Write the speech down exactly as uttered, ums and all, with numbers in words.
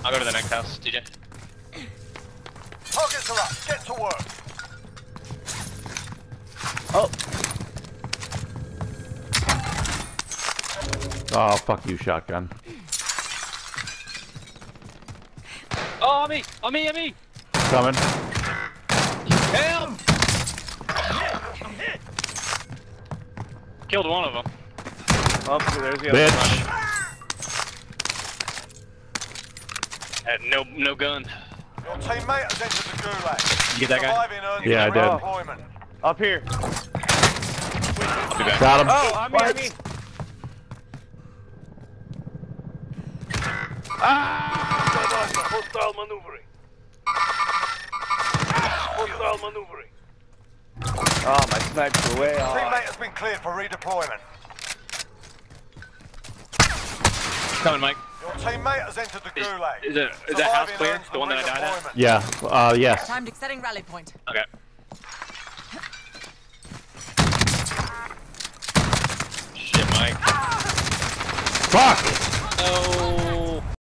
I'll go to the next house, T J. Targets are up. Get to work. Oh. Oh, fuck you, shotgun. Oh, on me! On me, on me! Coming. Help! Killed one of them. Oh, there's the other Bitch. one. Had no, no gun. Your teammate has entered the gulag. You get that guy? Surviving earns Yeah, I you did. redeployment. Up here. I'll be back. Got him. Oh, on me, on me. Hostile maneuvering. Hostile maneuvering. Oh, my snipes are way off. Teammate has been cleared for redeployment. Coming, Mike. Your teammate has entered the Is, gulag. is, it, is that house Surviving clear? earns The one that I died at? redeployment. Yeah. Uh, yes. Time to setting rally point. Okay. Shit, Mike. Fuck! Oh.